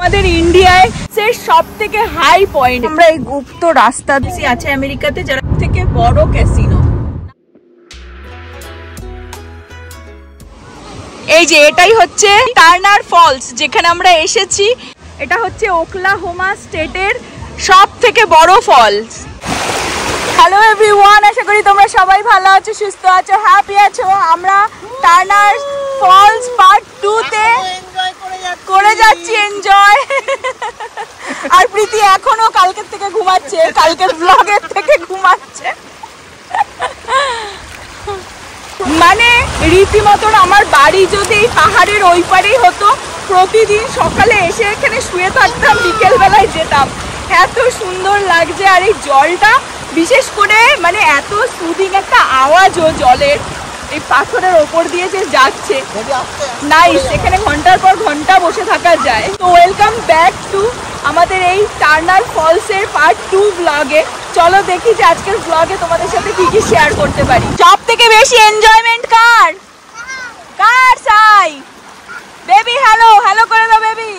আমাদের ইন্ডিয়ায় সবথেকে হাই পয়েন্ট। আমরা এই গুপ্ত রাস্তা দিয়ে আছে আমেরিকাতে যারা থেকে বড় ক্যাসিনো। এই যে এটাই হচ্ছে টার্নার ফলস যেখানে আমরা এসেছি। এটা হচ্ছে ওকলাহোমা স্টেটের সব থেকে বড় ফলস। হ্যালো এভরিওয়ান, আশা করি তোমরা সবাই ভালো আছো, সুস্থ আছো, হ্যাপি আছো। আমরা টার্নার ফলস পার্ট 2 তে করে যাচ্ছি এনজয়। আর প্রীতি এখনো কালকের থেকে ঘুমাচ্ছে, কালকের ব্লগের থেকে ঘুমাচ্ছে। মানে রীতিমতন আমার বাড়ি যদি পাহাড়ের ওই পারেই হতো, প্রতিদিন সকালে এসে এখানে শুয়ে থাকতাম, বিকেল বেলায় যেতাম। এত সুন্দর লাগছে। আর এই জলটা বিশেষ করে মানে এত সুদিং একটা আওয়াজও জলের, এই পাথরের ওপর দিয়ে যে যাচ্ছে নাইস। এখানে ঘন্টার পর ঘন্টা বসে থাকা যায়। তো ওয়েলকাম ব্যাক টু আমাদের এই টার্নার ফলসের পার্ট 2 ব্লগে। চলো দেখি যে আজকের ব্লগে তোমাদের সাথে কি কি শেয়ার করতে পারি। সব থেকে বেশি এনজয়মেন্ট কার কার চাই? বেবি হ্যালো হ্যালো করে দাও বেবি।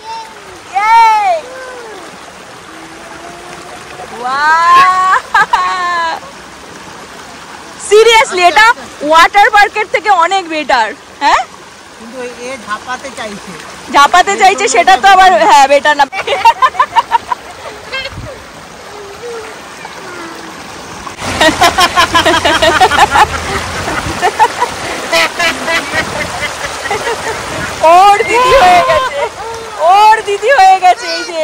সিরিয়াসলি এটা ওয়াটার পার্কের থেকে অনেক বেটার। হ্যাঁ কিন্তু এ ঝাপাতে চাইছে সেটা তো আবার হ্যাঁ বেটার না। ওর দিদি হয়ে গেছে, ওর দিদি হয়ে গেছে। এই যে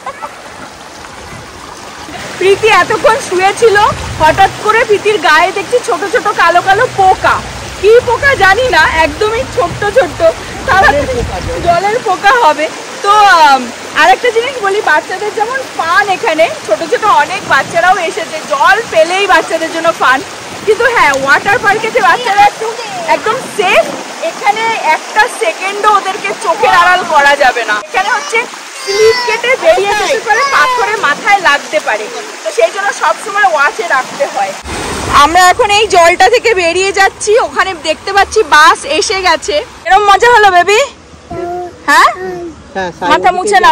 প্রীতি এতক্ষণ শুয়েছিল, হঠাৎ করে প্রীতির গায়ে দেখছি ছোট ছোট কালো কালো পোকা। কি পোকা জানি না, একদমই ছোট্ট ছোট্ট, তারা জলের পোকা হবে। তো আরেকটা জিনিস বলি, বাচ্চাদের যেমন ফান, এখানে ছোট ছোট অনেক বাচ্চারাও এসেছে, জল পেলেই বাচ্চাদের জন্য ফান। কিন্তু হ্যাঁ, ওয়াটার পার্কে যে বাচ্চারা একদম সেফ, এখানে একটা সেকেন্ডও ওদেরকে চোখের আড়াল করা যাবে না। এখানে হচ্ছে স্লিপ কেটে বেরিয়ে যেতে পারে, পাথরে মাথায় লাগতে পারে, তো সেই জন্য সবসময় ওয়াচে রাখতে হয়। আমরা এখন এই জলটা থেকে বেরিয়ে যাচ্ছি, ওখানে দেখতে পাচ্ছি বাস এসে গেছে। এরকম মজা হলো বেবি? হ্যাঁ, মাথা মুছে নাও।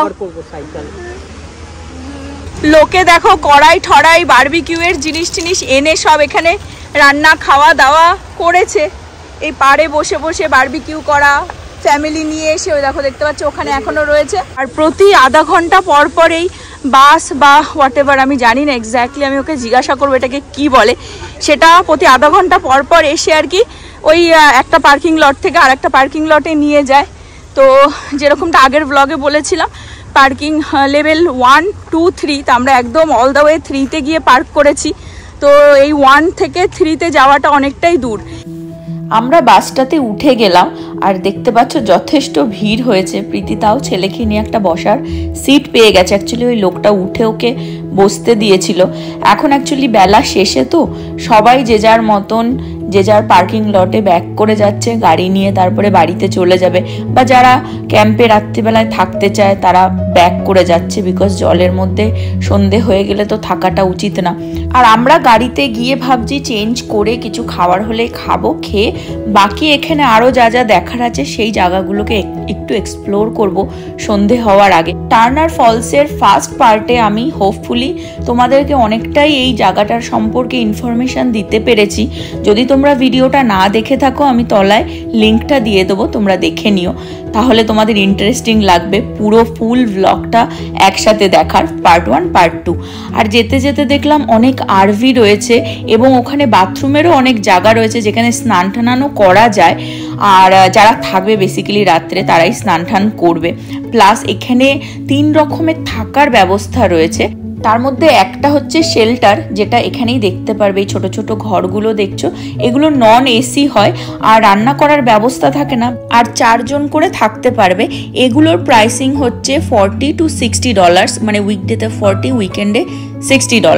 লোকে দেখো কড়াই ঠড়াই বারবিকিউ এর জিনিস টিনিস এনে সব এখানে রান্না খাওয়া দাওয়া করেছে। এই পাড়ে বসে বসে বারবিকিউ করা, ফ্যামিলি নিয়ে এসে ওই দেখো দেখতে পাচ্ছ ওখানে এখনো রয়েছে। আর প্রতি আধা ঘন্টা পর পরেই বাস বা হোয়াট এভার, আমি জানি না এক্স্যাক্টলি, আমি ওকে জিজ্ঞাসা করবো এটাকে কি বলে, সেটা প্রতি আধা ঘন্টা পর পর এসে আর কি ওই একটা পার্কিং লট থেকে আর একটা পার্কিং লটে নিয়ে যায়। তো যেরকমটা আগের ব্লগে বলেছিলাম, পার্কিং লেভেল 1, 2, 3, তো আমরা একদম অল দ্য ওয়ে 3-তে গিয়ে পার্ক করেছি। তো এই 1 থেকে 3-তে যাওয়াটা অনেকটাই দূর। আমরা বাসটাতে উঠে গেলাম আর দেখতে পাচ্ছ যথেষ্ট ভিড় হয়েছে। প্রীতি তাও ছেলেকে নিয়ে একটা বসার সিট পেয়ে গেছে। অ্যাকচুয়ালি ওই লোকটা উঠে ওকে বসতে দিয়েছিল। এখন অ্যাকচুয়ালি বেলা শেষে তো সবাই যে যার মতন যে যার পার্কিং লটে ব্যাক করে যাচ্ছে গাড়ি নিয়ে, তারপরে বাড়িতে চলে যাবে, বা যারা ক্যাম্পে রাত্রিবেলায় থাকতে চায় তারা ব্যাক করে যাচ্ছে, বিকজ জলের মধ্যে সন্ধে হয়ে গেলে তো থাকাটা উচিত না। আর আমরা গাড়িতে গিয়ে ভাবছি চেঞ্জ করে কিছু খাবার হলে খাবো, খেয়ে বাকি এখানে আরও যা যা দেখার আছে সেই জায়গাগুলোকে একটু এক্সপ্লোর করব সন্ধে হওয়ার আগে। টার্নার ফলসের ফার্স্ট পার্টে আমি হোপফুলি তোমাদেরকে অনেকটাই এই জায়গাটার সম্পর্কে ইনফরমেশন দিতে পেরেছি। যদি তোমরা ভিডিওটা না দেখে থাকো, আমি তলায় লিঙ্কটা দিয়ে দেবো, তোমরা দেখে নিও, তাহলে তোমাদের ইন্টারেস্টিং লাগবে পুরো ফুল ব্লগটা একসাথে দেখার, পার্ট 1 পার্ট 2। আর যেতে যেতে দেখলাম অনেক আরভি রয়েছে এবং ওখানে বাথরুমেরও অনেক জায়গা রয়েছে যেখানে স্নান টানানো করা যায়। আর যারা থাকবে বেসিক্যালি রাত্রে তারাই স্নান টান করবে। প্লাস এখানে 3 রকমের থাকার ব্যবস্থা রয়েছে, তার মধ্যে একটা হচ্ছে শেল্টার, যেটা এখানেই দেখতে পারবে। এই ছোট ছোট ঘরগুলো দেখছো, এগুলো নন এসি হয় আর রান্না করার ব্যবস্থা থাকে না, আর 4 জন করে থাকতে পারবে। এগুলোর প্রাইসিং হচ্ছে $40 to $60, মানে উইকডেতে 40, উইকেন্ডে $60।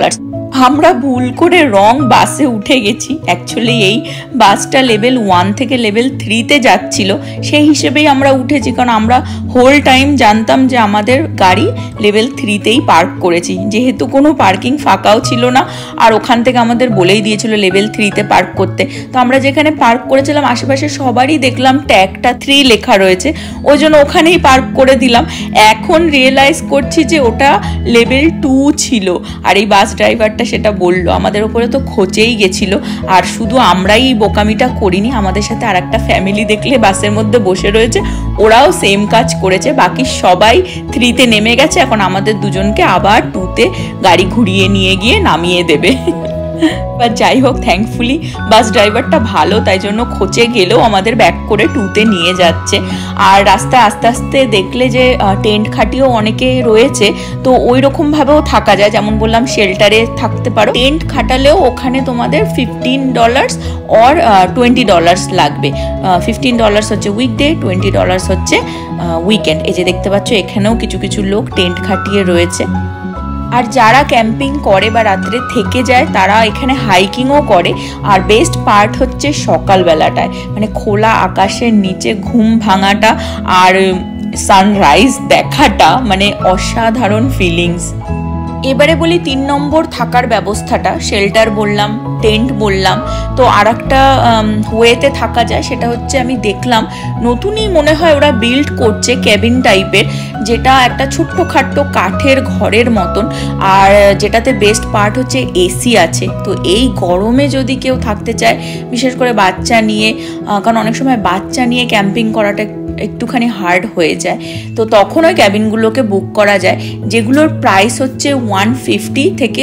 আমরা ভুল করে রং বাসে উঠে গেছি। অ্যাকচুয়ালি এই বাসটা লেভেল 1 থেকে লেভেল 3-তে যাচ্ছিল, সেই হিসেবেই আমরা উঠেছি, কারণ আমরা হোল টাইম জানতাম যে আমাদের গাড়ি লেভেল 3-তেই পার্ক করেছি, যেহেতু কোনো পার্কিং ফাঁকাও ছিল না, আর ওখান থেকে আমাদের বলেই দিয়েছিল লেভেল 3-তে পার্ক করতে। তো আমরা যেখানে পার্ক করেছিলাম আশেপাশে সবারই দেখলাম ট্যাগটা 3 লেখা রয়েছে, ওই জন্য ওখানেই পার্ক করে দিলাম। এখন রিয়েলাইজ করছি যে ওটা লেভেল 2 ছিল, আর এই বাস ড্রাইভারটা সেটা বললো। আমাদের ওপরে তো খোঁচেই গেছিল, আর শুধু আমরাই বোকামিটা করিনি, আমাদের সাথে আর একটা ফ্যামিলি দেখলে বাসের মধ্যে বসে রয়েছে, ওরাও সেম কাজ করেছে। বাকি সবাই 3-তে নেমে গেছে, এখন আমাদের দুজনকে আবার 2-তে গাড়ি ঘুরিয়ে নিয়ে গিয়ে নামিয়ে দেবে। বা যাই হোক, থ্যাঙ্কফুলি বাস ড্রাইভারটা ভালো, তাই জন্য খোঁচে গেলেও আমাদের ব্যাক করে 2-তে নিয়ে যাচ্ছে। আর রাস্তায় আস্তে আস্তে দেখলে যে টেন্ট খাটিও অনেকে রয়েছে, তো ওই রকমভাবেও থাকা যায়, যেমন বললাম শেল্টারে থাকতে পারো। টেন্ট খাটালেও ওখানে তোমাদের $15 অর $20 লাগবে। $15 হচ্ছে উইকডে, $20 হচ্ছে উইকেন্ড। এই যে দেখতে পাচ্ছ এখানেও কিছু কিছু লোক টেন্ট খাটিয়ে রয়েছে। আর যারা ক্যাম্পিং করে বা রাত্রে থেকে যায় তারা এখানে হাইকিংও করে। আর বেস্ট পার্ট হচ্ছে সকালবেলাটায়, মানে খোলা আকাশের নিচে ঘুম ভাঙাটা আর সানরাইজ দেখাটা, মানে অসাধারণ ফিলিংস। এবারে বলি 3 নম্বর থাকার ব্যবস্থাটা। শেল্টার বললাম, টেন্ট বললাম, তো আর একটা ওয়েতে থাকা যায়, সেটা হচ্ছে আমি দেখলাম নতুনই মনে হয় ওরা বিল্ড করছে ক্যাবিন টাইপের, যেটা একটা ছোট্টখাট্টো কাঠের ঘরের মতন, আর যেটাতে বেস্ট পার্ট হচ্ছে এসি আছে। তো এই গরমে যদি কেউ থাকতে চায়, বিশেষ করে বাচ্চা নিয়ে, কারণ অনেক সময় বাচ্চা নিয়ে ক্যাম্পিং করাটা একটুখানি হার্ড হয়ে যায়, তো তখন ওই ক্যাবিনগুলোকে বুক করা যায়, যেগুলোর প্রাইস হচ্ছে 150 থেকে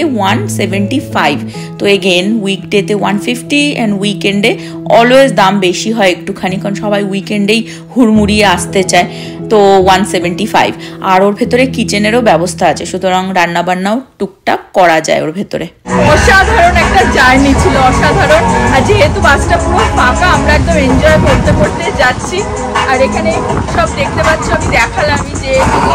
175। তো এগেন উইকডেতে 150 অ্যান্ড উইকেন্ডে অলওয়েজ দাম বেশি হয় একটুখানি, কারণ সবাই উইকেন্ডেই হুড়মুড়িয়ে আসতে চায়। তো 175। আর ওর ভেতরে কিচেনেরও ব্যবস্থা আছে, সুতরাং রান্নাবান্নাও টুকটাক করা যায় ওর ভেতরে। অসাধারণ একটা জার্নি ছিল, অসাধারণ। আর যেহেতু বাসটা পুরো ফাঁকা, আমরা একদম এনজয় করতে করতে যাচ্ছি। আর এখানে সব দেখতে পাচ্ছ, আমি দেখালামই যে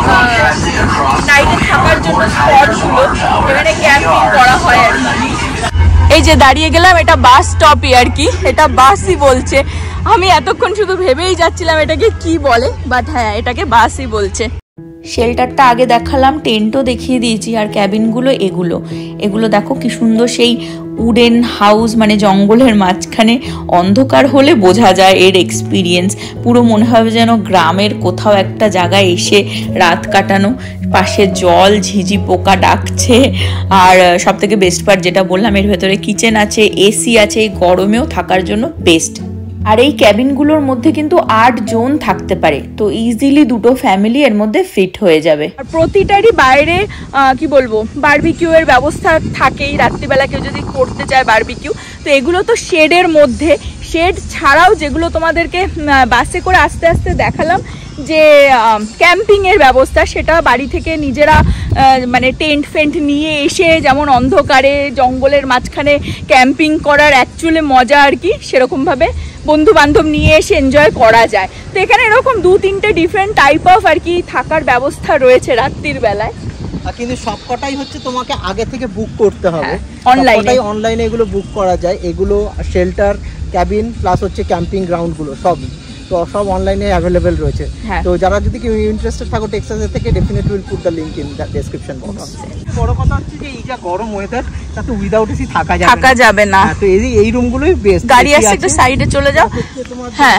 নাইটে থাকার জন্য স্পটগুলো, এখানে ক্যাম্পিং করা হয় আর কি। এই যে দাঁড়িয়ে গেলাম, এটা বাস স্টপই আর কি, এটা বাসই বলছে। আমি এতক্ষণ শুধু ভেবেই যাচ্ছিলাম এটাকে কি বলে, বাট হ্যাঁ এটাকে বাসই বলছে। শেল্টারটা আগে দেখালাম, টেন্টও দেখিয়ে দিয়েছি, আর ক্যাবিনগুলো এগুলো দেখো কি সুন্দর, সেই উডেন হাউস, মানে জঙ্গলের মাঝখানে। অন্ধকার হলে বোঝা যায় এর এক্সপিরিয়েন্স, পুরো মনে হবে যেন গ্রামের কোথাও একটা জায়গায় এসে রাত কাটানো। পাশে জল, ঝিঝি পোকা ডাকছে। আর সব থেকে বেস্ট পার্ট যেটা বললাম, এর ভেতরে কিচেন আছে, এসি আছে, এই গরমেও থাকার জন্য বেস্ট। আর এই ক্যাবিনগুলোর মধ্যে কিন্তু 8 জন থাকতে পারে, তো ইজিলি 2টো ফ্যামিলি এর মধ্যে ফিট হয়ে যাবে। আর প্রতিটারই বাইরে কি বলবো, বারবিকিউ এর ব্যবস্থা থাকেই, রাত্রিবেলা কেউ যদি করতে চায় বারবিকিউ। তো এগুলো তো শেডের মধ্যে, শেড ছাড়াও যেগুলো তোমাদেরকে বাসে করে আস্তে আস্তে দেখালাম যে ক্যাম্পিংয়ের ব্যবস্থা, সেটা বাড়ি থেকে নিজেরা মানে টেন্ট ফেন্ট নিয়ে এসে, যেমন অন্ধকারে জঙ্গলের মাঝখানে ক্যাম্পিং করার অ্যাকচুয়ালি মজা আর কি, সেরকমভাবে বন্ধু বান্ধব নিয়ে এসে এনজয় করা যায়। তো এখানে এরকম 2-3টে ডিফারেন্ট টাইপ অফ আর কি থাকার ব্যবস্থা রয়েছে রাত্রির বেলায়, কিন্তু সবকটাই হচ্ছে তোমাকে আগে থেকে বুক করতে হবে। অনলাইনে এগুলো বুক করা যায়, এগুলো শেল্টার, ক্যাবিন প্লাস হচ্ছে ক্যাম্পিং গ্রাউন্ডগুলো সবই তো সব অনলাইনে অ্যাভেলেবেল রয়েছে। তো যারা যদি কেউ ইন্টারেস্টেড থাকো টেক্সাসের থেকে, definitely will put the link in the description box. বড় কথা হচ্ছে যে এই যা গরম ওয়েদার, তাতে উইদাউট এসি থাকা যাবে না। তো এই রুমগুলোই বেস্ট। গাড়ি আসছে, একটু সাইডে চলে যাও। হ্যাঁ,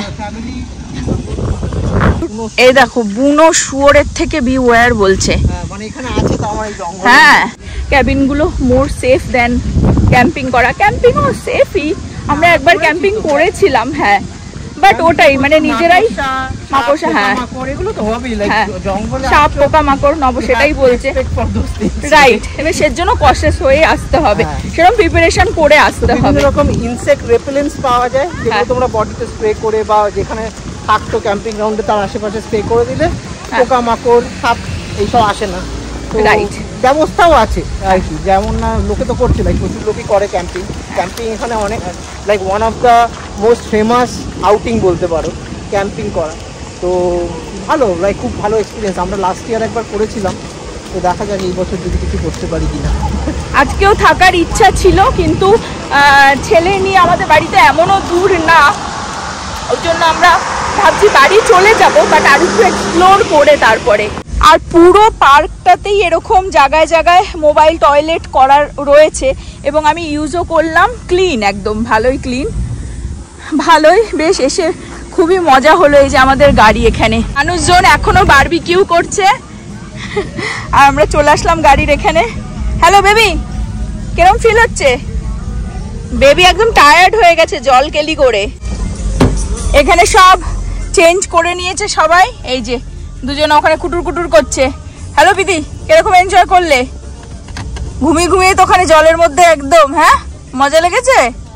এই দেখো বুনো শুয়োরের থেকে বিওয়্যার বলছে, মানে এখানে আছে তো আমার এই জঙ্গল। হ্যাঁ, ক্যাবিনগুলো মোর সেফ দেন ক্যাম্পিং করা। ক্যাম্পিংও সেফই, আমরা একবার ক্যাম্পিং করেছিলাম। হ্যাঁ, বাট ওটাই মানে নিজেরাই মাকড়সা, হ্যাঁ এগুলো তো হবেই, লাইক জঙ্গলে সাপ পোকা মাকড় নব, সেটাই বলছে, রাইট। এবার সের জন্য কশেস হয়ে আসতে হবে, সেরকম প্রিপারেশন করে আসতে হবে। বিভিন্ন রকম ইনসেক্ট রেপেলেন্টস পাওয়া যায়, যেগুলো তোমরা বডিতে স্প্রে করে বা যেখানে থাকতো ক্যাম্পিং গ্রাউন্ডে তার আশেপাশে স্প্রে করে দিলে পোকা মাকড় সাপ এইসব আসে না। রাইট, ব্যবস্থাও আছে আর কি, যেমন না লোকে তো করছে, লাইক প্রচুর লোকই করে ক্যাম্পিং। এখানে অনেক, like one of the most famous outing বলতে পারো ক্যাম্পিং করা। তো ভালো, লাইক খুব ভালো এক্সপিরিয়েন্স। আমরা লাস্ট ইয়ার একবার করেছিলাম, তো দেখা যাক এই বছর যদি কিছু করতে পারি কিনা। আজকেও থাকার ইচ্ছা ছিল, কিন্তু ছেলে নিয়ে আমাদের বাড়িতে এমনও দূর না, ওই জন্য আমরা ভাবছি বাড়ি চলে যাব, বাট আর একটু এক্সপ্লোর করে তারপরে। আর পুরো পার্কটাতেই এরকম জায়গায় জায়গায় মোবাইল টয়লেট করার রয়েছে, এবং আমি ইউজও করলাম, ক্লিন, একদম ভালোই ক্লিন, ভালোই বেশ। এসে খুবই মজা হলো। এই যে আমাদের গাড়ি এখানে, মানুষজন এখনো বারবিকিউ করছে, আর আমরা চলে আসলাম গাড়ির এখানে। হ্যালো বেবি, কিরকম ফিল হচ্ছে? বেবি একদম টায়ার্ড হয়ে গেছে জল কেলি করে। এখানে সব চেঞ্জ করে নিয়েছে সবাই, এই যে দুজনে ওখানে কুটুর কুটুর করছে। হ্যালো দিদি, কিরকম এনজয় করলে? ঘুমিয়ে ঘুমিয়ে তো ওখানে জলের মধ্যে একদম, হ্যাঁ মজা লেগেছে?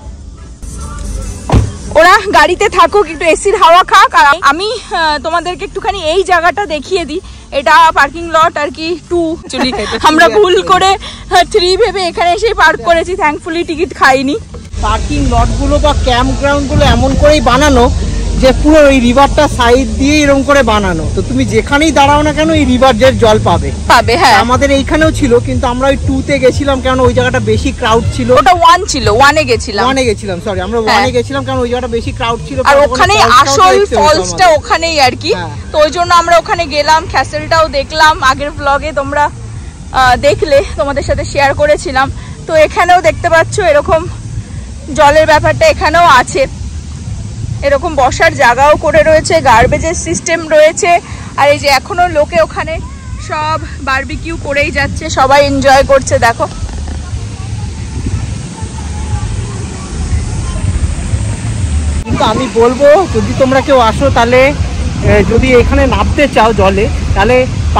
ওরা গাড়িতে থাকুক, একটু এসির হাওয়া খাক, আর আমি তোমাদেরকে একটুখানি এই জায়গাটা দেখিয়ে দিই। এটা পার্কিং লট আর কি 2, আমরা ভুল করে 3 ভেবে এখানে এসে পার্ক করেছি, থ্যাঙ্কফুলি টিকিট খাইনি। পার্কিং লটগুলো বা ক্যাম্প গ্রাউন্ডগুলো এমন করেই বানানো যে পুরো ওই রিভারটা সাইড দিয়ে এরকম করে বানানো, তো তুমি যেখানেই দাঁড়াও না কেন এই রিভারের জল পাবে। হ্যাঁ, আমাদের এইখানেও ছিল, কিন্তু আমরা ওই 2 তে গেছিলাম কারণ ওই জায়গাটা বেশি ক্রাউড ছিল। ওটা 1 ছিল, 1 এ গেছিলাম, সরি আমরা 1 এ গেছিলাম কারণ ওই জায়গাটা বেশি ক্রাউড ছিল, আর ওখানেই আসল ফলসটা ওখানেই আর কি। তো ওই জন্য আমরা ওখানে গেলাম, ক্যাসেলটাও দেখলাম, আগের ব্লগে তোমরা দেখলে, তোমাদের সাথে শেয়ার করেছিলাম। তো এখানেও দেখতে পাচ্ছ এরকম জলের ব্যাপারটা এখানেও আছে, এরকম বসার জায়গাও করে রয়েছে, গার্বেজের সিস্টেম রয়েছে। আর এই যে এখনো লোকে ওখানে সব বারবিকিউ করেই যাচ্ছে, সবাই এনজয় করছে। দেখো কিন্তু আমি বলবো যদি তোমরা কেউ আসো তাহলে যদি এখানে নামতে চাও জলে, তাহলে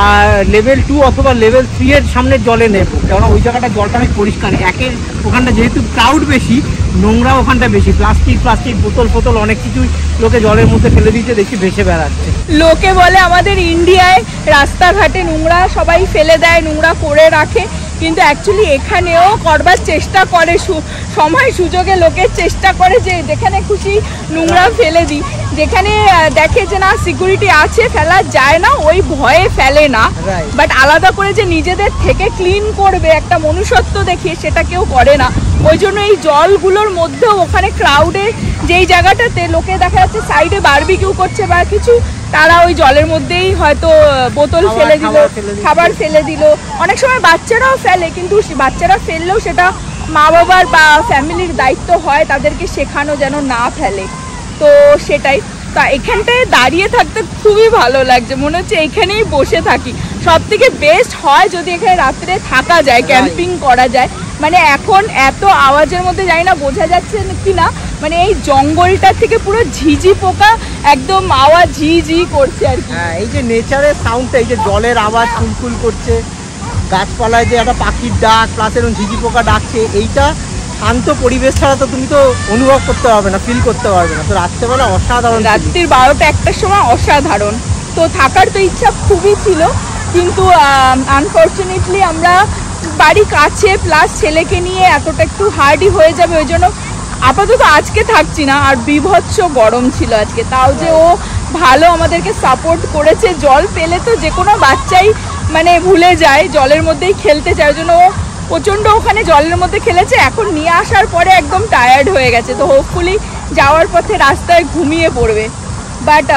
লেভেল 2 অথবা লেভেল 3 এর সামনের জলে নেবো, কারণ ওই জায়গাটা জলটা অনেক পরিষ্কার। একের ওখানটা যেহেতু ক্রাউড বেশি, নোংরা ওখানটা বেশি, প্লাস্টিক বোতল অনেক কিছুই লোকে জলের মধ্যে ফেলে দিচ্ছে, দেখি ভেসে বেড়াচ্ছে। লোকে বলে আমাদের ইন্ডিয়ায় রাস্তাঘাটে নোংরা সবাই ফেলে দেয়, নোংরা করে রাখে, কিন্তু অ্যাকচুয়ালি এখানেও করবার চেষ্টা করে, সময় সুযোগে লোকের চেষ্টা করে যে যেখানে খুশি নোংরা ফেলে দিই, যেখানে দেখে যে না সিকিউরিটি আছে ফেলা যায় না ওই ভয়ে ফেলে না, বাট আলাদা করে যে নিজেদের থেকে ক্লিন করবে একটা মনুষ্যত্ব দেখিয়ে সেটা কেউ করে না। ওই জন্য এই জলগুলোর মধ্যেও ওখানে ক্রাউডে যেই জায়গাটাতে লোকে দেখা যাচ্ছে সাইডে বারবিকিউ করছে বা কিছু, তারা ওই জলের মধ্যেই হয়তো বোতল ফেলে দিল, খাবার ফেলে দিল, অনেক সময় বাচ্চারাও ফেলে, কিন্তু বাচ্চারা ফেললেও সেটা মা বাবার বা ফ্যামিলির দায়িত্ব হয় তাদেরকে শেখানো যেন না ফেলে। তো সেটাই, তা এখানটায় দাঁড়িয়ে থাকতে খুবই ভালো লাগছে, মনে হচ্ছে এখানেই বসে থাকি। সব থেকে বেস্ট হয় যদি এখানে রাত্রে থাকা যায়, ক্যাম্পিং করা যায়। মানে এখন এত আওয়াজের মধ্যে জানি না বোঝা যাচ্ছে কি না, মানে এই জঙ্গলটা থেকে পুরো ঝিঝি পোকা একদম আওয়াজ ঝিঝি করছে আর কি। হ্যাঁ, এই যে নেচারের সাউন্ডটা, এই যে জলের আওয়াজ ফুলফুল করছে, গাছপালায় যে একটা পাখির ডাক প্লাস এরকম ঝিঝি পোকা ডাকছে, এইটা শান্ত পরিবেশ ছাড়া তো তুমি তো অনুভব করতে পারবে না, ফিল করতে পারবে না। তো রাত্রেবেলা অসাধারণ, রাত্রির 12টা-1টার সময় অসাধারণ। তো থাকার তো ইচ্ছা খুবই ছিল, কিন্তু আনফর্চুনেটলি আমরা বাড়ি কাছে প্লাস ছেলেকে নিয়ে এতটা একটু হার্ডই হয়ে যাবে, ওই জন্য আপাতত আজকে থাকছি না। আর বিভৎস গরম ছিল আজকে, তাও যে ও ভালো আমাদেরকে সাপোর্ট করেছে। জল পেলে তো যে কোনো বাচ্চাই মানে ভুলে যায়, জলের মধ্যেই খেলতে চায়, ওই জন্য ও প্রচণ্ড ওখানে জলের মধ্যে খেলেছে। এখন নিয়ে আসার পরে একদম টায়ার্ড হয়ে গেছে, তো হোপফুলি যাওয়ার পথে রাস্তায় ঘুমিয়ে পড়বে। বাট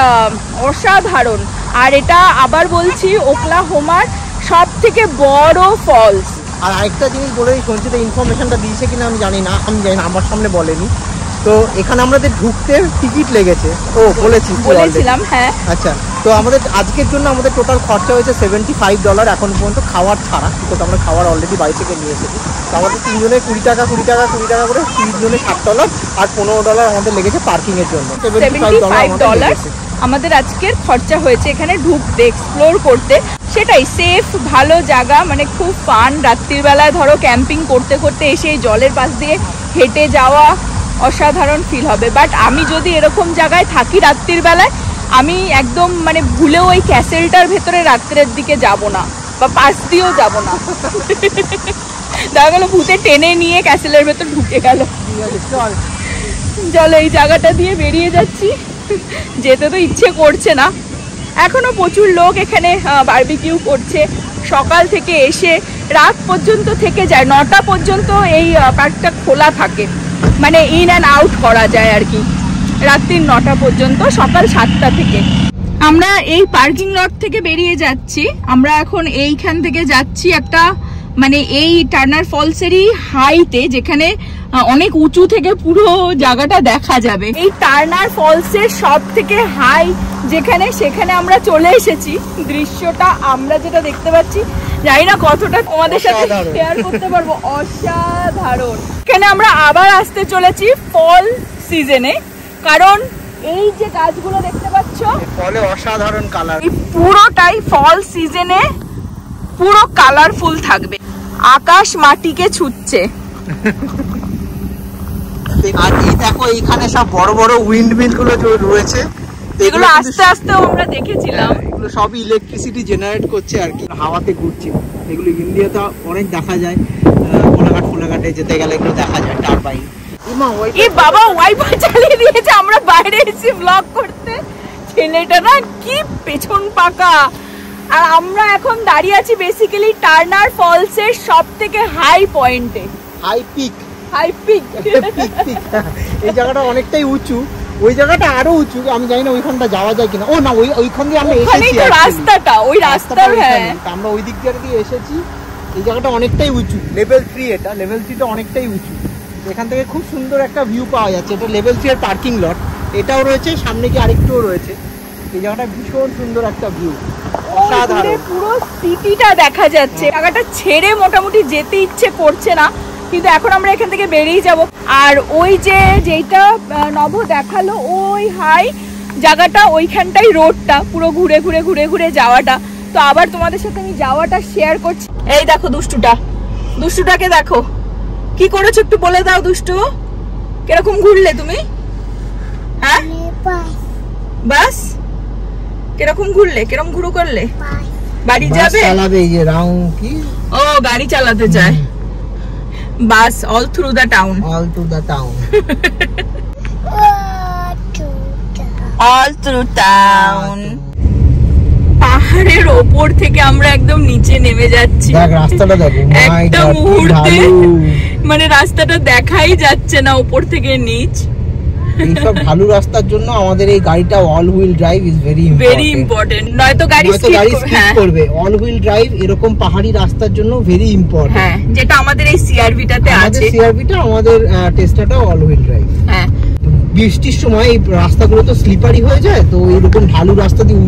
অসাধারণ। আর এটা আবার বলছি ওকলাহোমার সব থেকে বড় ফলস। আর আরেকটা জিনিস বলে দিই, সঞ্চিতা ইনফরমেশনটা দিয়েছে কিনা আমি জানি না, আমার সামনে বলেনি। তো এখানে আমাদের ঢুকতে টিকিট লেগেছে, বলেছিলাম হ্যাঁ। আচ্ছা, তো আমাদের আজকের জন্য আমাদের টোটাল খরচা হয়েছে $75 এখন পর্যন্ত, খাওয়ার ছাড়া, তো আমরা খাওয়ার অলরেডি বাড়ি থেকে নিয়ে এসেছি। তো আমাদের 3 জনের 20 টাকা করে, 3 জনে $60 আর $15 আমাদের লেগেছে পার্কিংয়ের জন্য। $75 আমাদের আজকের খরচা হয়েছে এখানে ঢুকতে, এক্সপ্লোর করতে। সেটাই সেফ, ভালো জায়গা, মানে খুব ফান। রাত্রির বেলায় ধরো ক্যাম্পিং করতে করতে এসে এই জলের পাশ দিয়ে হেঁটে যাওয়া অসাধারণ ফিল হবে। বাট আমি যদি এরকম জায়গায় থাকি রাত্রির বেলায়, আমি একদম মানে ভুলেও ওই ক্যাসেলটার ভেতরে রাত্রের দিকে যাব না, বা পাশ দিয়েও যাব না। দেখা গেল ভূতে টেনে নিয়ে ক্যাসেলের ভেতর ঢুকে গেল। চলো এই জায়গাটা দিয়ে বেরিয়ে যাচ্ছি, যেতে তো ইচ্ছে করছে না। এখনো প্রচুর লোক এখানে বারবিকিউ করছে, সকাল থেকে এসে রাত পর্যন্ত থেকে যায়, 9টা পর্যন্ত এই পার্কটা খোলা থাকে, মানে ইন অ্যান্ড আউট করা যায় আর কি, রাত্রির 9টা পর্যন্ত, সকাল 7টা থেকে। আমরা এই পার্কিং লট থেকে বেরিয়ে যাচ্ছি, আমরা এখন এইখান থেকে যাচ্ছি একটা মানে এই টার্নার ফলসেরই হাইতে, যেখানে অনেক উঁচু থেকে পুরো জায়গাটা দেখা যাবে। এই টার্নার ফলসের সব থেকে হাই যেখানে, সেখানে আমরা চলে এসেছি। দৃশ্যটা আমরা যেটা দেখতে পাচ্ছি জানি না কতটা তোমাদের সাথে শেয়ার করতে পারবো, অসাধারণ। এখানে আমরা আবার আসতে চলেছি ফল সিজনে, কারণ এই যে গাছগুলো দেখতে পাচ্ছ ফলে অসাধারণ কালার, এই পুরোটাই ফল সিজনে পুরো কালারফুল থাকবে, আকাশ মাটিকে ছুঁচ্ছে। আর এই দেখো এইখানে সব বড় বড় উইন্ড মিল গুলো রয়েছে, এগুলো আস্তে আস্তে আমরা দেখেছিলাম, এগুলো সবই ইলেকট্রিসিটি জেনারেট করছে আর কি, হাওয়াতে ঘুরছে। এগুলো ইন্ডিয়াতে অনেক দেখা যায়, কোলাঘাটে যেতে গেলে এগুলো দেখা যায় টারবাইন। এ বাবা ওয়াইফাই চালিয়ে দিয়েছে, আমরা বাইরে এসে ব্লগ করতে, ছেলেটা না কি পেছন পাকা। আর আমরা এখন দাঁড়িয়ে আছি বেসিক্যালি টার্নার ফলস এর সব থেকে হাই পয়েন্টে, হাই পিক। এই জায়গাটা অনেকটাই উঁচু, ওই জায়গাটা আরো উঁচু, আমি জানি না ওইখানটা যাওয়া যায় কিনা। ও না, ওইখান দিয়ে আমরা এসেছি, রাস্তাটা ওই রাস্তার, হ্যাঁ আমরা ওই দিক দিয়ে এসেছি। এই জায়গাটা অনেকটাই উঁচু, লেভেল 3, এটা লেভেল 3টা অনেকটাই উঁচু। এখান থেকে খুব সুন্দর একটা ভিউ পাওয়া যাচ্ছে। এটা লেভেল 3 এর পার্কিং লট, এটাও রয়েছে, সামনে কি আরেকটুও রয়েছে। এই জায়গাটা ভীষণ সুন্দর একটা ভিউ, অসাধারণ, পুরো সিটিটা দেখা যাচ্ছে। জায়গাটা ছেড়ে মোটামুটি যেতে ইচ্ছে করছে না, কিন্তু এখন আমরা এখান থেকে বেরিয়ে যাব। আর ওই যে যেটা নভ দেখালো ওই হাই জায়গাটা, ওইখানটাই রোডটা পুরো ঘুরে ঘুরে ঘুরে ঘুরে যাওয়াটা। তো আবার তোমাদের সাথে আমি যাওয়াটা শেয়ার করছি। এই দেখো দুষ্টুটাকে দেখো কি করেছো, একটু বলে দাও দুষ্টু, কিরকম ঘুরলে তুমি? হ্যাঁ বাস কিরকম ঘুরলে, কিরকম ঘুরু করলে? বাড়ি যাবে, চালাবে এই যে রাউন্ড কি, ও গাড়ি চালাতে চায়, bus all through the town, all through town. পাহাড়ের ওপর থেকে আমরা একদম নিচে নেমে যাচ্ছি, রাস্তাটা দেখো, একটা মুহূর্তে মানে রাস্তাটা দেখাই যাচ্ছে না ওপর থেকে নিচ। এইসব ভালো রাস্তার জন্য আমাদের এই গাড়িটা all wheel drive is very important, নয়তো গাড়ি স্কিপ করবে। অল হুইল ড্রাইভ এরকম পাহাড়ি রাস্তার জন্য ভেরি ইম্পর্টেন্ট, হ্যাঁ, যেটা আমাদের এই সিআরভিটাতে আছে। সিআরভিটা আমাদের টেস্টাটা অল হুইল ড্রাইভ। হ্যাঁ, বৃষ্টির সময় এই রাস্তাগুলো তো স্লিপারি হয়ে যায়, তো এইরকম ঢালু রাস্তা দিয়ে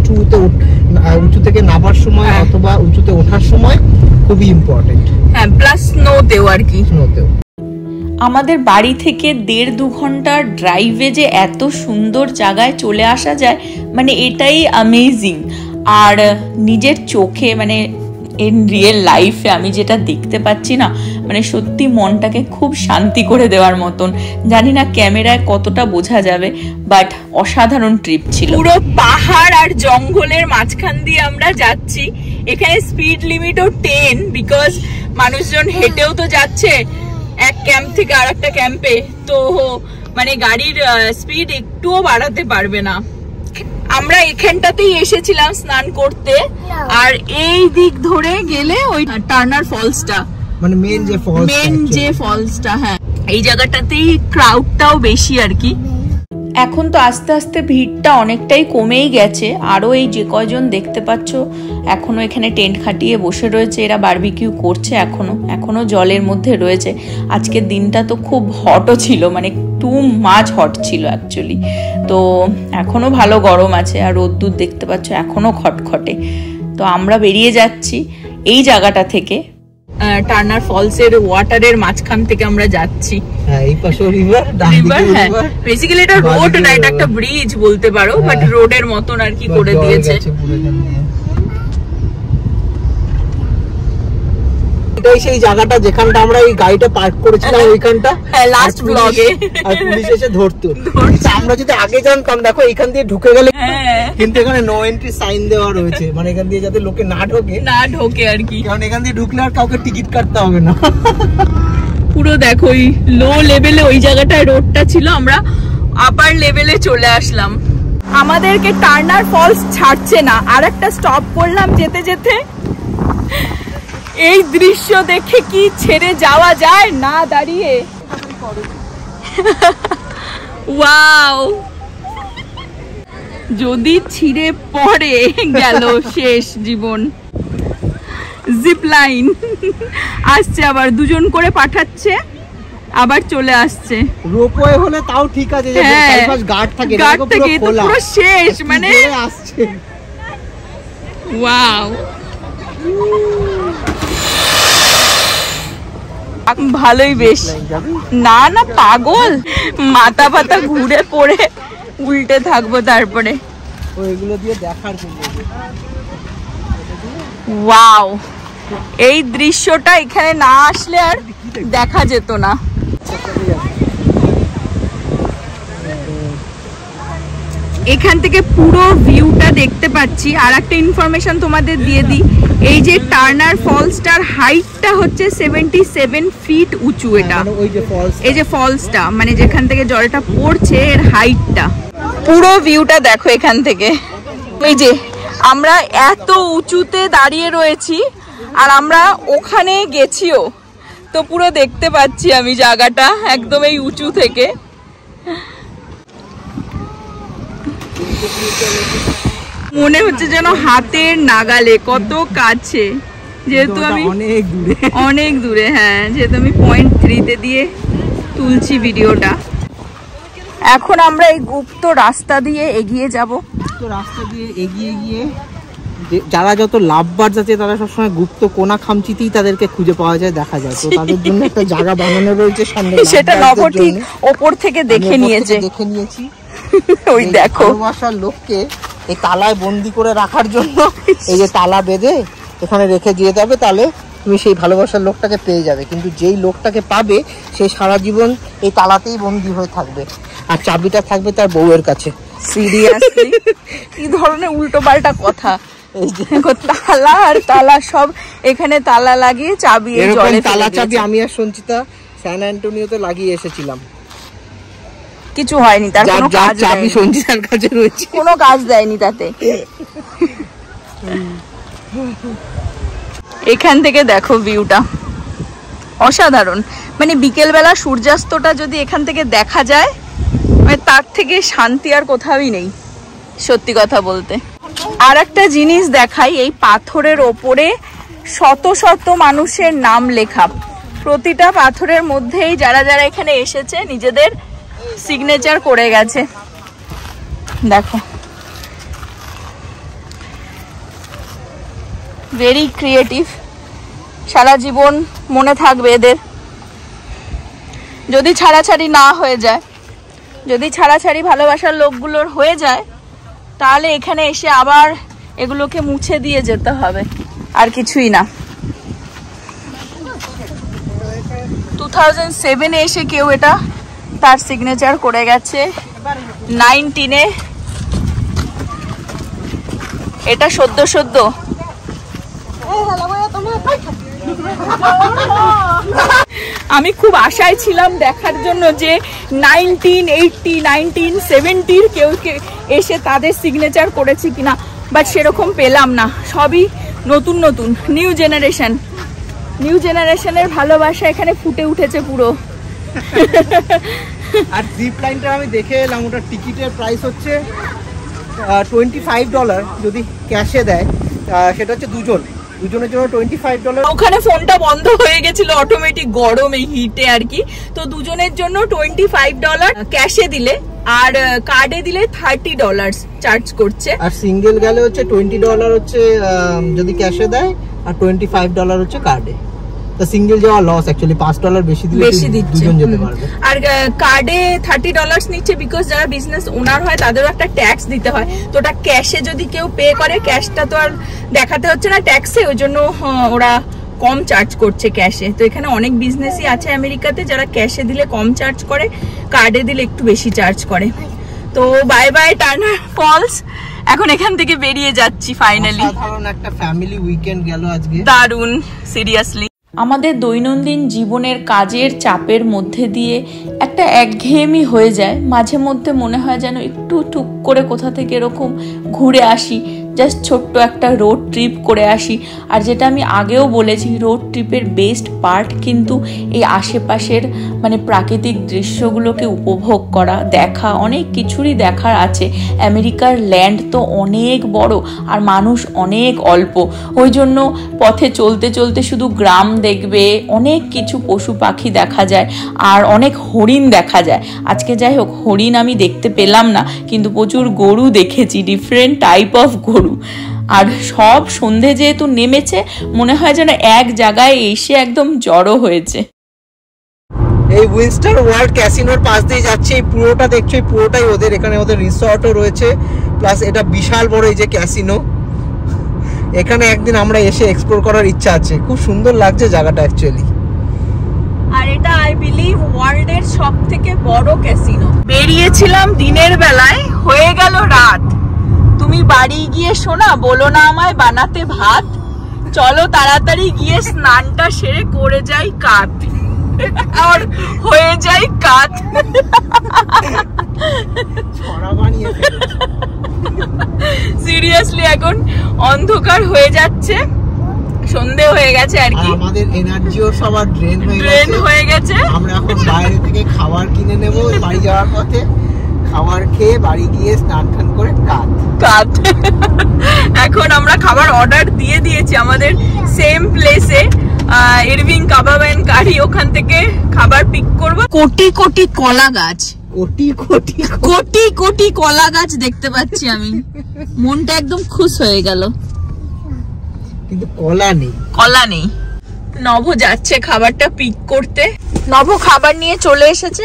উঁচু থেকে নামার সময় অথবা উঁচুতে ওঠার সময় খুবই ইম্পর্টেন্ট। হ্যাঁ, প্লাস স্নোতেও আর কি, স্নোতেও। আমাদের বাড়ি থেকে 1.5-2 ঘন্টার ড্রাইভে যে এত সুন্দর জায়গায় চলে আসা যায়, মানে এটাই অ্যামেজিং। আর নিজের চোখে মানে ইন রিয়েল লাইফে আমি যেটা দেখতে পাচ্ছি না, মানে সত্যি মনটাকে খুব শান্তি করে দেওয়ার মতন। জানি না ক্যামেরায় কতটা বোঝা যাবে, বাট অসাধারণ ট্রিপ ছিল। পুরো পাহাড় আর জঙ্গলের মাঝখান দিয়ে আমরা যাচ্ছি। এখানে স্পিড লিমিটও 10, বিকজ মানুষজন হেঁটেও তো যাচ্ছে এক ক্যাম্প থেকে আর একটা ক্যাম্পে, তো মানে গাড়ির স্পিড একটুও বাড়াতে পারবে না। আমরা এখানটাতেই এসেছিলাম স্নান করতে, আর এই দিক ধরে গেলে ওই টার্নার ফলসটা, মানে মেন যে ফলসটা, হ্যাঁ এই জায়গাটাতেই ক্রাউডটাও বেশি আর কি। এখন তো আস্তে আস্তে ভিড়টা অনেকটাই কমেই গেছে। আরও এই যে কয়জন দেখতে পাচ্ছ এখনো এখানে টেন্ট খাটিয়ে বসে রয়েছে, এরা বারবিকিউ করছে, এখনো জলের মধ্যে রয়েছে। আজকের দিনটা তো খুব হটও ছিল, মানে টু মাচ হট ছিল অ্যাকচুয়ালি। তো এখনো ভালো গরম আছে, আর রোদ্দুর দেখতে পাচ্ছ এখনো খটখটে। তো আমরা বেরিয়ে যাচ্ছি এই জায়গাটা থেকে, টার্নার ফলস এর ওয়াটারের মাঝখান থেকে আমরা যাচ্ছি। হ্যাঁ, এই পাশে রিভার, হ্যাঁ বেসিক্যালি এটা রোড না, এটা একটা ব্রিজ বলতে পারো, বাট রোডের মতন আর কি করে দিয়েছে। এটাই সেই জায়গাটা যেখানটা আমরা এই গাড়িটা পার্ক করেছিলাম, ওইখানটা লাস্ট ব্লগে, আর পুলিশ এসে ধরতো। আমরা যদি আগে জানতাম, দেখো এখান দিয়ে ঢুকে গেলে, কিন্তু এখানে নো এন্ট্রি সাইন দেওয়া রয়েছে, মানে এখান দিয়ে যাতে লোকে না ঢোকে আর কি, কারণ এখান দিয়ে ঢুকলে আর কাউকে টিকিট কাটতে হবে না। পুরো দেখো ওই লো লেভেলে ওই জায়গাটায় রোডটা ছিল, আমরা আপার লেভেলে চলে আসলাম। আমাদেরকে টার্নার ফলস ছাড়ছে না, আর একটা স্টপ করলাম যেতে যেতে, এই দৃশ্য দেখে কি ছেড়ে যাওয়া যায় না দাঁড়িয়ে? ওয়াও, যদি ছিঁড়ে পড়ে গেল শেষ জীবন। জিপ লাইন আসছে, আবার দুজন করে পাঠাচ্ছে, আবার চলে আসছে। রোপওয়ে হলে তাও ঠিক আছে, যে চারপাশ গার্ড থাকে, গার্ড থাকে, তো পুরো শেষ মানে আসছে। ওয়াও, ভালোই বেশ। না না পাগল, মাথা পাতা ঘুরে পড়ে উল্টে থাকবো তারপরে। ওইগুলো দিয়ে দেখার জন্য। ওয়াও, এই দৃশ্যটা এখানে না আসলে আর দেখা যেত না। এখান থেকে পুরো ভিউটা দেখতে পাচ্ছি। আর একটা ইনফরমেশন তোমাদের দিয়ে দিই, এই যে টার্নার ফলসটার হাইটটা হচ্ছে 77 ফিট উঁচু। এটা এই যে ফলসটা, মানে যেখান থেকে জলটা পড়ছে এর হাইটটা। পুরো ভিউটা দেখো এখান থেকে। এই যে আমরা এত উঁচুতে দাঁড়িয়ে রয়েছি, আর আমরা ওখানে গেছিও, তো পুরো দেখতে পাচ্ছি আমি জায়গাটা একদম এই উঁচু থেকে। মনে হচ্ছে যেন হাতের নাগালে, কত কাছে, যেহেতু আমি অনেক দূরে। হ্যাঁ, যেহেতু আমি .3 দিয়ে তুলছি ভিডিওটা। এখন আমরা এই গুপ্ত রাস্তা দিয়ে এগিয়ে যাব। রাস্তা দিয়ে এগিয়ে গিয়ে যারা যত লাভবার্ডস আছে তারা সবসময় গুপ্ত কোনা খামচিতেই তাদেরকে খুঁজে পাওয়া যায়, দেখা যায়। তো তাদের জন্য একটা জায়গা বানানো রয়েছে সামনে, সেটা নবর ঠিক ওপর থেকে দেখে নিয়েছি। ওই দেখো, ভালোবাসার লোককে এই তালায় বন্দি করে রাখার জন্য এই যে তালা বেঁধে এখানে রেখে দিয়ে যাবে, তাহলে তুমি সেই ভালোবাসার লোকটাকে পেয়ে যাবে। কিন্তু যেই লোকটাকে পাবে সে সারা জীবন এই তালাতেই বন্দি হয়ে থাকবে, আর চাবিটা থাকবে তার বউয়ের কাছে। সিরিয়াসলি কি ধরনের উল্টো পাল্টা কথা! এই যে তালা আর তালা সব এখানে তালা লাগিয়ে চাবি, এরকম তালা চাবি আমি আর সঞ্চিতা স্যান অ্যান্টোনিওতে লাগিয়ে এসেছিলাম, কিছু হয়নি, তার কোনো কাজ চাবি সঞ্চিতার কাছে রয়েছে, কোনো কাজ দেয়নি তাতে। এখান থেকে দেখো ভিউটা অসাধারণ, মানে বিকেল বেলা সূর্যাস্তটা যদি এখান থেকে দেখা যায়, মানে তার থেকে শান্তি আর কোথাওই নেই, সত্যি কথা বলতে। আর একটা জিনিস দেখাই, এই পাথরের ওপরে শত শত মানুষের নাম লেখা। প্রতিটা পাথরের মধ্যেই যারা যারা এখানে এসেছে নিজেদের সিগনেচার করে গেছে। দেখো, ভেরি ক্রিয়েটিভ, সারা জীবন মনে থাকবে এদের। যদি ছাড়াছাড়ি না হয়ে যায়, যদি ছাড়াছাড়ি ভালোবাসার লোকগুলোর হয়ে যায়, তাহলে এখানে এসে আবার এগুলোকে মুছে দিয়ে যেতে হবে, আর কিছুই না। 2007-এ এসে কেউ এটা তার সিগনেচার করে গেছে, 19-এ এটা সদ্য। আমি খুব আশায় ছিলাম দেখার জন্য যে 1980, 1970-র কেউ এসে তাদের সিগনেচার করেছে কিনা, বাট সেরকম পেলাম না। সবই নতুন নতুন, নিউ জেনারেশনের ভালোবাসা এখানে ফুটে উঠেছে পুরো। আর জিপ লাইনটা আমি দেখে এলাম, ওটার টিকিটের প্রাইস হচ্ছে $25। যদি ক্যাশে দেয় সেটা হচ্ছে দুজনের জন্য $25। ওখানে ফোনটা বন্ধ হয়ে গেছিল অটোমেটিক, গরমে হিটে আর কি। তো দুজনের জন্য $25 ক্যাশে দিলে, আর কার্ডে দিলে $30 চার্জ করছে। আর সিঙ্গেল গেলে হচ্ছে $20 হচ্ছে যদি ক্যাশে দেয়, আর $25 হচ্ছে কার্ডে। তো সিঙ্গেল যাওয়া লস, অ্যাকচুয়ালি $5 বেশি দিচ্ছে, দুজন যেতে পারবে। আর কার্ডে $30 নিচ্ছে, বিকজ যারা বিজনেস ওনার হয় তাদেরও একটা ট্যাক্স দিতে হয়। তো ওটা ক্যাশে যদি কেউ পে করে, ক্যাশটা তো আর দেখাতে হচ্ছে না ট্যাক্সে, ওই জন্য ওরা কম চার্জ করছে ক্যাশে। তো এখানে অনেক বিজনেসই আছে আমেরিকাতে যারা ক্যাশে দিলে কম চার্জ করে, কার্ডে দিলে একটু বেশি চার্জ করে। তো বাই বাই টার্নার ফলস, এখন এখান থেকে বেরিয়ে যাচ্ছি ফাইনালি। সাধারণ একটা ফ্যামিলি উইকেন্ড গেল আজকে, দারুণ সিরিয়াসলি। আমাদের দৈনন্দিন জীবনের কাজের চাপের মধ্যে দিয়ে একটা একঘেয়েমি হয়ে যায়, মাঝে মধ্যে মনে হয় যেন একটু টুক করে কোথা থেকে এরকম ঘুরে আসি, জাস্ট ছোট্ট একটা রোড ট্রিপ করে আসি। আর যেটা আমি আগেও বলেছি, রোড ট্রিপের বেস্ট পার্ট কিন্তু এই আশেপাশের মানে প্রাকৃতিক দৃশ্যগুলোকে উপভোগ করা, দেখা, অনেক কিছুরই দেখার আছে। আমেরিকার ল্যান্ড তো অনেক বড় আর মানুষ অনেক অল্প, ওই জন্য পথে চলতে চলতে শুধু গ্রাম দেখবে, অনেক কিছু পশু পাখি দেখা যায় আর অনেক হরিণ দেখা যায়। আজকে যাই হোক হরিণ আমি দেখতে পেলাম না, কিন্তু প্রচুর গরু দেখেছি, ডিফারেন্ট টাইপ অফ গরু। আর সব সন্ধে যেহেতু নেমেছে, মনে হয় যেন এক জায়গায় এসে একদম জড়ো হয়েছে। এই উইনস্টার ওয়ার্ল্ড ক্যাসিনোর পাশ দিয়ে যাচ্ছে, এই পুরোটা দেখছো, এই পুরোটাই ওদের। এখানে ওদের রিসর্টও রয়েছে, প্লাস এটা বিশাল বড় এই যে ক্যাসিনো। এখানে একদিন আমরা এসে এক্সপ্লোর করার ইচ্ছা আছে, খুব সুন্দর লাগছে জায়গাটা অ্যাকচুয়ালি। আর এটা আই বিলিভ ওয়ার্ল্ডের সবথেকে বড় ক্যাসিনো। বেরিয়েছিলাম দিনের বেলায়, হয়ে গেল রাত। তুমি বাড়ি গিয়ে শোনা বলো না আমায় বানাতে ভাত, চলো তাড়াতাড়ি গিয়ে স্নানটা সেরে করে যাই কাত, আর হয়ে যাই কাত। সিরিয়াসলি এখন অন্ধকার হয়ে যাচ্ছে, সন্ধে হয়ে গেছে আর কি, আমাদের এনার্জিও সবার ড্রেন হয়ে গেছে। আমরা এখন বাইরে থেকে খাবার কিনে নেব, বাড়ি যাওয়ার পথে খাবার খেয়ে বাড়ি গিয়ে স্নান টান করে কাত। এখন আমরা খাবার অর্ডার দিয়ে দিয়েছি আমাদের সেম প্লেসে, ইরভিং কাবাব এন্ড কারি, ওখান থেকে খাবার পিক করব। কোটি কোটি কলা গাছ, কোটি কোটি কোটি কোটি কলা গাছ দেখতে পাচ্ছি আমি, মনটা একদম খুশ হয়ে গেল। কিন্তু কলা নেই। নভ যাচ্ছে খাবারটা পিক করতে। নভ খাবার নিয়ে চলে এসেছে।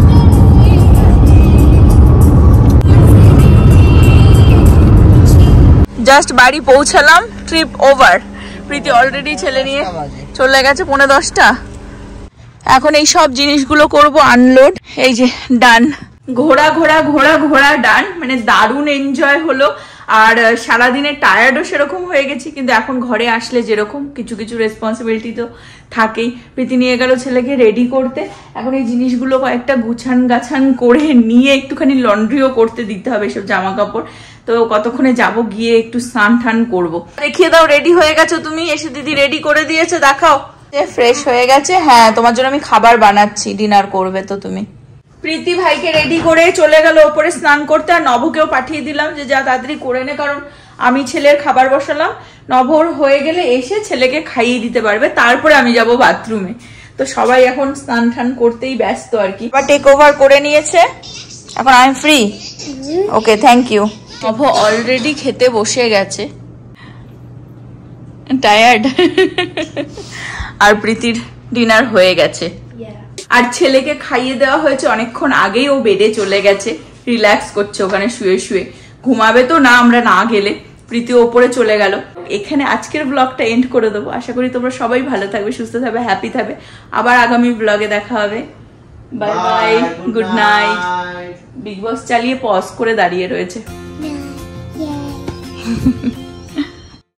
জাস্ট বাড়ি পৌঁছালাম, ট্রিপ ওভার। প্রীতি অলরেডি ছেলে নিয়ে চলে গেছে 9:10। এখন এই সব জিনিসগুলো করব আনলোড। এই যে ডান, ঘোরা ঘোরা ঘোরা ঘোরা ডান, মানে দারুণ এনজয় হলো। আর সারাদিনের টায়ার্ডও সেরকম হয়ে গেছি, কিন্তু এখন ঘরে আসলে যেরকম কিছু কিছু রেসপন্সিবিলিটি তো থাকেই। প্রীতি নিয়ে গেল ছেলেকে রেডি করতে, এখন এই জিনিসগুলো কয়েকটা গুছান গাছান করে নিয়ে একটুখানি লন্ড্রিও করতে দিতে হবে এসব জামা কাপড়। তো কতক্ষণে যাব, গিয়ে একটু স্নান টান করবো। দেখিয়ে দাও রেডি হয়ে গেছো তুমি? এসে দিদি রেডি করে দিয়েছে, দেখাও। ফ্রেশ হয়ে গেছে, হ্যাঁ তোমার জন্য আমি খাবার বানাচ্ছি, ডিনার করবে তো তুমি। প্রীতি ভাইকে রেডি করে চলে গেল ওপরে স্নান করতে, আর নভকেও পাঠিয়ে দিলাম যে যা তাড়াতাড়ি করে নে, কারণ আমি ছেলের খাবার বসালাম। নভর হয়ে গেলে এসে ছেলেকে খাইয়ে দিতে পারবে, তারপরে আমি যাব বাথরুমে। তো সবাই এখন স্নান টান করতেই ব্যস্ত আর কি। টেক ওভার করে নিয়েছে, এখন I am free. Okay, thank you. নভ অলরেডি খেতে বসে গেছে, টায়ার্ড। আর প্রীতির ডিনার হয়ে গেছে, আর ছেলেকে খাইয়ে দেওয়া হয়েছে অনেকক্ষণ আগেই। ও বেডে চলে গেছে, রিল্যাক্স করছে ওখানে শুয়ে শুয়ে, ঘুমাবে তো না আমরা না গেলে। প্রীতি ওপরে চলে গেল। এখানে আজকের ব্লগটা এন্ড করে দেবো। আশা করি তোমরা সবাই ভালো থাকবে, সুস্থ থাকবে, হ্যাপি থাকবে। আবার আগামী ব্লগে দেখা হবে। Bye bye, good night. Big boss চালিয়ে পজ করে দাঁড়িয়ে রয়েছে।